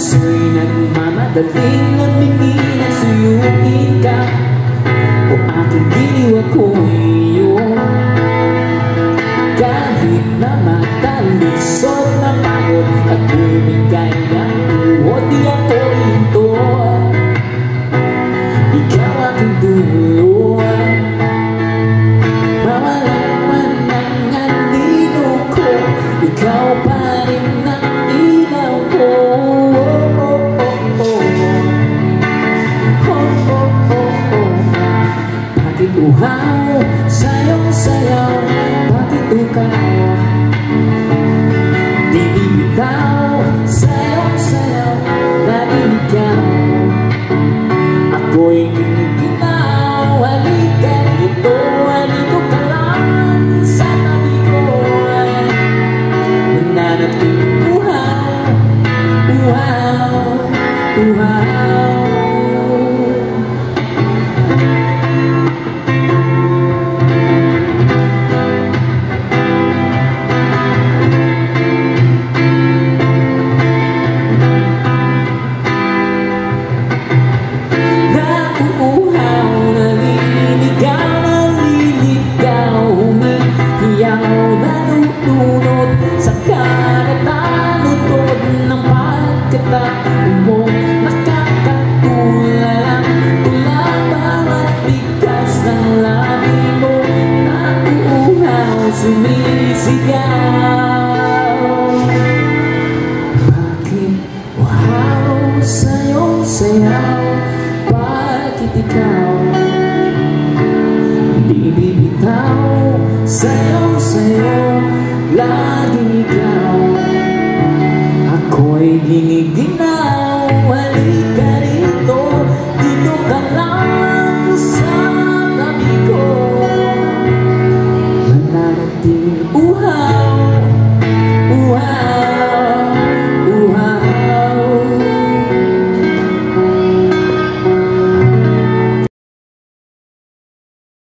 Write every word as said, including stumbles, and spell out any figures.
puso'y nagmamadaling lumingin at suyuin ka. O aking giliw ako'y iyo, kahit na matalisod na pagod at bumigay ang buhod, di ako hinto. Ikaw aking dulo, mawala man ang anino ko, ikaw pa rin ang ilaw ko. Oh, oh, oh, oh. Oh, oh, oh, oh. Bakit uhaw, sayong sayaw, bakit ukaw, di bibitaw, sayong sayaw, laging ikaw. Ako'y giniginaw, halika rito, halito ka lang sa tabi ko. Nananating uhaw, uhaw, uhaw. Sa kanat-anutod ng pagkatao mo, nakakatulalang tula bawat bigkas ng labi mo, nauuhaw, sumisigaw. Bakit uhaw sayong saya?